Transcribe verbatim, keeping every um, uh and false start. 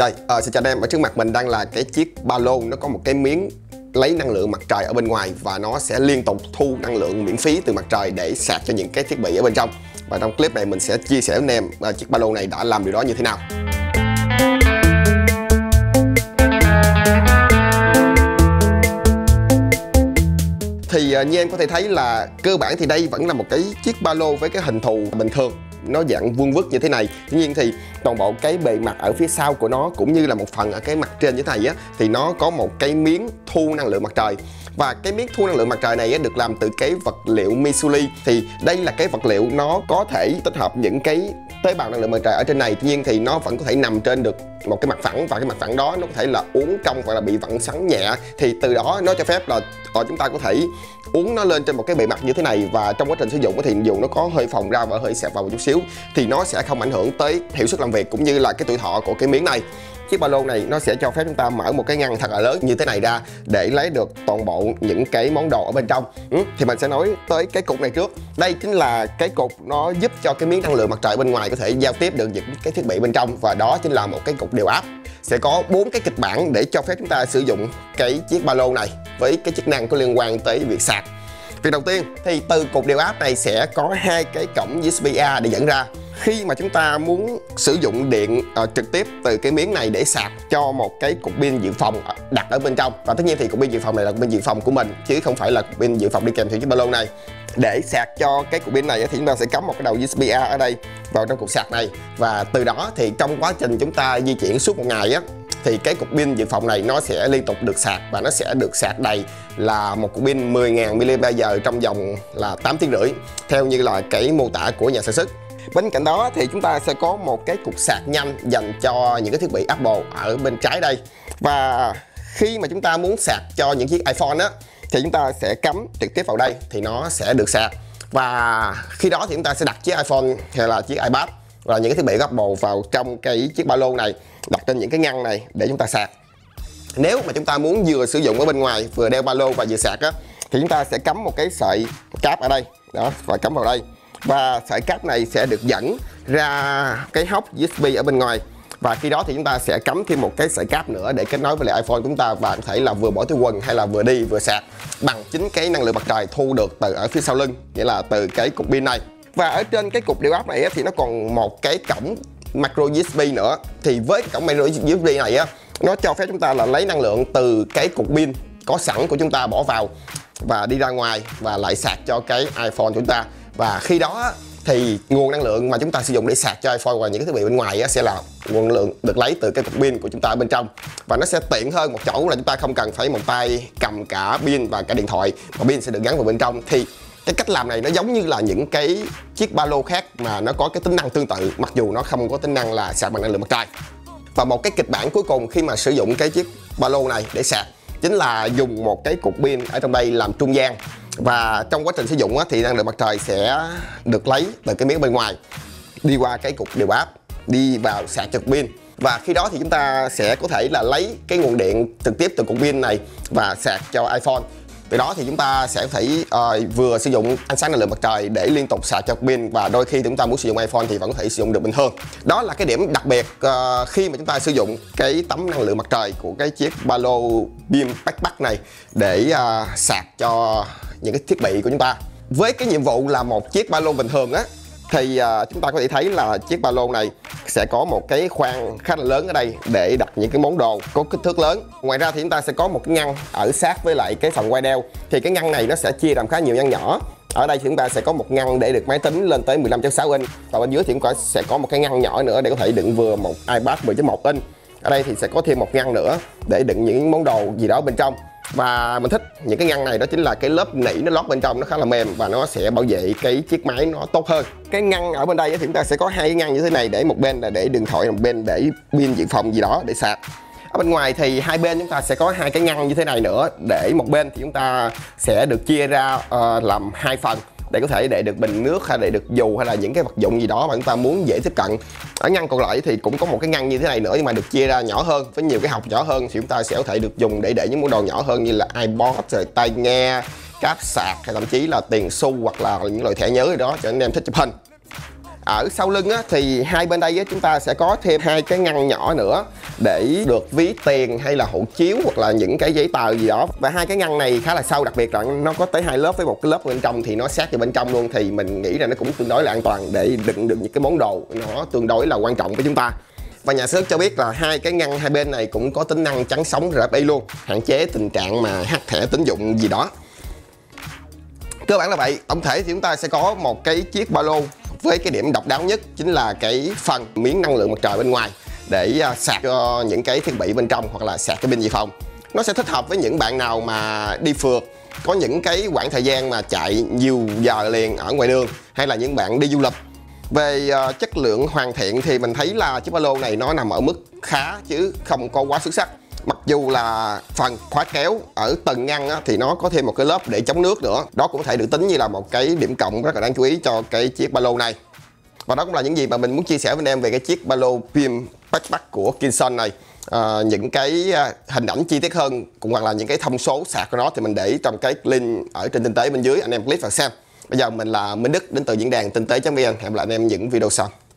Rồi, à, xin chào anh em, ở trước mặt mình đang là cái chiếc ba lô, nó có một cái miếng lấy năng lượng mặt trời ở bên ngoài và nó sẽ liên tục thu năng lượng miễn phí từ mặt trời để sạc cho những cái thiết bị ở bên trong. Và trong clip này mình sẽ chia sẻ với anh em à, chiếc ba lô này đã làm điều đó như thế nào. Thì uh, như em có thể thấy là cơ bản thì đây vẫn là một cái chiếc ba lô với cái hình thù bình thường, nó dạng vuông vức như thế này. Tuy nhiên thì toàn bộ cái bề mặt ở phía sau của nó cũng như là một phần ở cái mặt trên như thế này á, thì nó có một cái miếng thu năng lượng mặt trời. Và cái miếng thu năng lượng mặt trời này á, được làm từ cái vật liệu Mitsuli. Thì đây là cái vật liệu nó có thể tích hợp những cái tế bào năng lượng mặt trời ở trên này. Tuy nhiên thì nó vẫn có thể nằm trên được một cái mặt phẳng, và cái mặt phẳng đó nó có thể là uốn cong hoặc là bị vặn xoắn nhẹ. Thì từ đó nó cho phép là ờ, chúng ta có thể uốn nó lên trên một cái bề mặt như thế này, và trong quá trình sử dụng thì dù nó có hơi phồng ra và hơi xẹp vào một chút xíu thì nó sẽ không ảnh hưởng tới hiệu suất làm việc cũng như là cái tuổi thọ của cái miếng này. Chiếc ba lô này nó sẽ cho phép chúng ta mở một cái ngăn thật là lớn như thế này ra để lấy được toàn bộ những cái món đồ ở bên trong. Ừ, thì mình sẽ nói tới cái cục này trước. Đây chính là cái cục nó giúp cho cái miếng năng lượng mặt trời bên ngoài có thể giao tiếp được những cái thiết bị bên trong, và đó chính là một cái cục điều áp. Sẽ có bốn cái kịch bản để cho phép chúng ta sử dụng cái chiếc ba lô này với cái chức năng có liên quan tới việc sạc. Việc đầu tiên thì từ cục điều áp này sẽ có hai cái cổng u ét bê A để dẫn ra. Khi mà chúng ta muốn sử dụng điện uh, trực tiếp từ cái miếng này để sạc cho một cái cục pin dự phòng đặt ở bên trong, và tất nhiên thì cục pin dự phòng này là cục pin dự phòng của mình chứ không phải là cục pin dự phòng đi kèm theo chiếc ba lô này. Để sạc cho cái cục pin này thì chúng ta sẽ cắm một cái đầu u ét bê A ở đây vào trong cục sạc này, và từ đó thì trong quá trình chúng ta di chuyển suốt một ngày á, thì cái cục pin dự phòng này nó sẽ liên tục được sạc, và nó sẽ được sạc đầy là một cục pin mười nghìn mi-li-am-pe-giờ trong vòng là tám tiếng rưỡi theo như là cái mô tả của nhà sản xuất. Bên cạnh đó thì chúng ta sẽ có một cái cục sạc nhanh dành cho những cái thiết bị Apple ở bên trái đây. Và khi mà chúng ta muốn sạc cho những chiếc iPhone á thì chúng ta sẽ cắm trực tiếp vào đây thì nó sẽ được sạc. Và khi đó thì chúng ta sẽ đặt chiếc iPhone hay là chiếc iPad và những cái thiết bị Apple vào trong cái chiếc ba lô này, đặt trên những cái ngăn này để chúng ta sạc. Nếu mà chúng ta muốn vừa sử dụng ở bên ngoài vừa đeo ba lô và vừa sạc á thì chúng ta sẽ cắm một cái sợi cáp ở đây đó, và cắm vào đây. Và sợi cáp này sẽ được dẫn ra cái hốc u ét bê ở bên ngoài, và khi đó thì chúng ta sẽ cắm thêm một cái sợi cáp nữa để kết nối với lại iPhone của chúng ta, và có thể là vừa bỏ túi quần hay là vừa đi vừa sạc bằng chính cái năng lượng mặt trời thu được từ ở phía sau lưng, nghĩa là từ cái cục pin này. Và ở trên cái cục điều áp này thì nó còn một cái cổng micro u ét bê nữa. Thì với cái cổng micro u ét bê này á, nó cho phép chúng ta là lấy năng lượng từ cái cục pin có sẵn của chúng ta bỏ vào và đi ra ngoài và lại sạc cho cái iPhone của chúng ta. Và khi đó thì nguồn năng lượng mà chúng ta sử dụng để sạc cho iPhone và những cái thiết bị bên ngoài sẽ là nguồn năng lượng được lấy từ cái cục pin của chúng ta ở bên trong. Và nó sẽ tiện hơn một chỗ là chúng ta không cần phải một tay cầm cả pin và cả điện thoại, mà pin sẽ được gắn vào bên trong. Thì cái cách làm này nó giống như là những cái chiếc ba lô khác mà nó có cái tính năng tương tự, mặc dù nó không có tính năng là sạc bằng năng lượng mặt trời. Và một cái kịch bản cuối cùng khi mà sử dụng cái chiếc ba lô này để sạc chính là dùng một cái cục pin ở trong đây làm trung gian. Và trong quá trình sử dụng á, thì năng lượng mặt trời sẽ được lấy từ cái miếng bên ngoài đi qua cái cục điều áp đi vào sạc cho cục pin. Và khi đó thì chúng ta sẽ có thể là lấy cái nguồn điện trực tiếp từ cục pin này và sạc cho iPhone. Từ đó thì chúng ta sẽ có thể uh, vừa sử dụng ánh sáng năng lượng mặt trời để liên tục sạc cho pin, và đôi khi chúng ta muốn sử dụng iPhone thì vẫn có thể sử dụng được bình thường. Đó là cái điểm đặc biệt uh, khi mà chúng ta sử dụng cái tấm năng lượng mặt trời của cái chiếc ba lô pin backpack này để uh, sạc cho những cái thiết bị của chúng ta. Với cái nhiệm vụ là một chiếc ba lô bình thường á, thì uh, chúng ta có thể thấy là chiếc ba lô này sẽ có một cái khoang khá là lớn ở đây để đặt những cái món đồ có kích thước lớn. Ngoài ra thì chúng ta sẽ có một cái ngăn ở sát với lại cái phần quai đeo. Thì cái ngăn này nó sẽ chia làm khá nhiều ngăn nhỏ. Ở đây thì chúng ta sẽ có một ngăn để được máy tính lên tới mười lăm phẩy sáu inch, và bên dưới thì chúng ta sẽ có một cái ngăn nhỏ nữa để có thể đựng vừa một iPad mười phẩy một inch. Ở đây thì sẽ có thêm một ngăn nữa để đựng những món đồ gì đó bên trong. Và mình thích những cái ngăn này, đó chính là cái lớp nỉ nó lót bên trong nó khá là mềm và nó sẽ bảo vệ cái chiếc máy nó tốt hơn. Cái ngăn ở bên đây thì chúng ta sẽ có hai cái ngăn như thế này, để một bên là để điện thoại, một bên để pin dự phòng gì đó để sạc. Ở bên ngoài thì hai bên chúng ta sẽ có hai cái ngăn như thế này nữa, để một bên thì chúng ta sẽ được chia ra uh, làm hai phần để có thể để được bình nước hay để được dù hay là những cái vật dụng gì đó mà chúng ta muốn dễ tiếp cận. Ở ngăn còn lại thì cũng có một cái ngăn như thế này nữa, nhưng mà được chia ra nhỏ hơn với nhiều cái hộc nhỏ hơn, thì chúng ta sẽ có thể được dùng để để những món đồ nhỏ hơn như là iPod, rồi tai nghe, cáp sạc, hay thậm chí là tiền xu hoặc là những loại thẻ nhớ gì đó cho anh em thích chụp hình. Ở sau lưng á, thì hai bên đây á, chúng ta sẽ có thêm hai cái ngăn nhỏ nữa để được ví tiền hay là hộ chiếu hoặc là những cái giấy tờ gì đó. Và hai cái ngăn này khá là sâu, đặc biệt là nó có tới hai lớp với một cái lớp bên trong thì nó sát vào bên trong luôn, thì mình nghĩ là nó cũng tương đối là an toàn để đựng được những cái món đồ nó tương đối là quan trọng với chúng ta. Và nhà sản xuất cho biết là hai cái ngăn hai bên này cũng có tính năng chắn sóng rờ ép i luôn, hạn chế tình trạng mà hack thẻ tín dụng gì đó. Cơ bản là vậy. Tổng thể thì chúng ta sẽ có một cái chiếc ba lô với cái điểm độc đáo nhất chính là cái phần miếng năng lượng mặt trời bên ngoài để sạc cho những cái thiết bị bên trong hoặc là sạc cái pin dự phòng. Nó sẽ thích hợp với những bạn nào mà đi phượt, có những cái quãng thời gian mà chạy nhiều giờ liền ở ngoài đường, hay là những bạn đi du lịch. Về uh, chất lượng hoàn thiện thì mình thấy là chiếc ba lô này nó nằm ở mức khá chứ không có quá xuất sắc. Mặc dù là phần khóa kéo ở từng ngăn á, thì nó có thêm một cái lớp để chống nước nữa. Đó cũng có thể được tính như là một cái điểm cộng rất là đáng chú ý cho cái chiếc ba lô này. Và đó cũng là những gì mà mình muốn chia sẻ với anh em về cái chiếc ba lô Pim Backpack của Kinson này. À, những cái hình ảnh chi tiết hơn cũng hoặc là những cái thông số sạc của nó thì mình để trong cái link ở trên tinh tế bên dưới, anh em click vào xem. Bây giờ mình là Minh Đức đến từ diễn đàn tinh tế chấm vn. Hẹn gặp lại anh em những video sau.